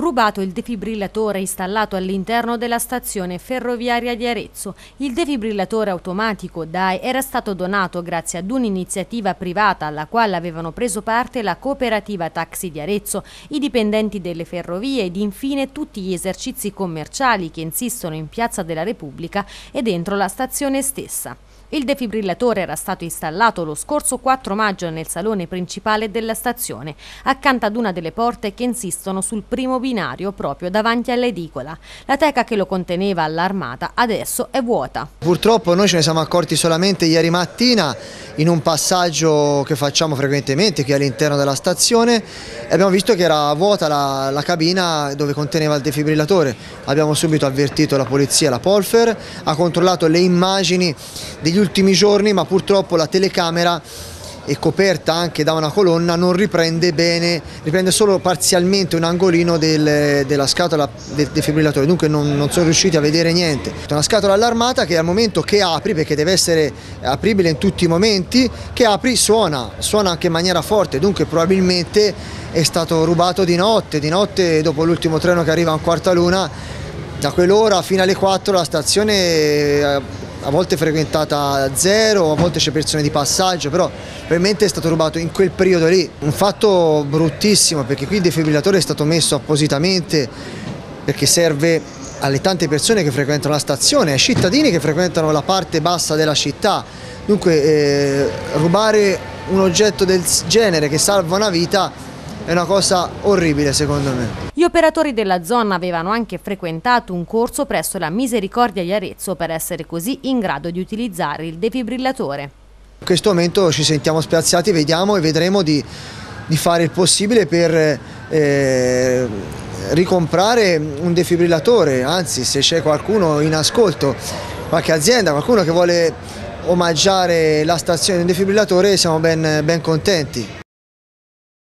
Rubato il defibrillatore installato all'interno della stazione ferroviaria di Arezzo. Il defibrillatore automatico DAE era stato donato grazie ad un'iniziativa privata alla quale avevano preso parte la cooperativa Taxi di Arezzo, i dipendenti delle ferrovie ed infine tutti gli esercizi commerciali che insistono in Piazza della Repubblica e dentro la stazione stessa. Il defibrillatore era stato installato lo scorso 4 maggio nel salone principale della stazione, accanto ad una delle porte che insistono sul primo binario proprio davanti all'edicola. La teca che lo conteneva allarmata adesso è vuota. Purtroppo noi ce ne siamo accorti solamente ieri mattina in un passaggio che facciamo frequentemente qui all'interno della stazione e abbiamo visto che era vuota la cabina dove conteneva il defibrillatore. Abbiamo subito avvertito la polizia, la Polfer, ha controllato le immagini degli ultimi giorni, ma purtroppo la telecamera è coperta anche da una colonna, non riprende bene, riprende solo parzialmente un angolino della scatola del defibrillatore, dunque non sono riusciti a vedere niente. È una scatola allarmata che al momento che apri, perché deve essere apribile in tutti i momenti, che apri suona anche in maniera forte, dunque probabilmente è stato rubato di notte dopo l'ultimo treno che arriva a 1:45, da quell'ora fino alle 4 la stazione a volte è frequentata zero, a volte c'è persone di passaggio, però probabilmente è stato rubato in quel periodo lì. Un fatto bruttissimo, perché qui il defibrillatore è stato messo appositamente perché serve alle tante persone che frequentano la stazione, ai cittadini che frequentano la parte bassa della città. Dunque rubare un oggetto del genere che salva una vita è una cosa orribile, secondo me. Gli operatori della zona avevano anche frequentato un corso presso la Misericordia di Arezzo per essere così in grado di utilizzare il defibrillatore. In questo momento ci sentiamo spiazzati, vediamo e vedremo di fare il possibile per ricomprare un defibrillatore, anzi se c'è qualcuno in ascolto, qualche azienda, qualcuno che vuole omaggiare la stazione del defibrillatore, siamo ben contenti.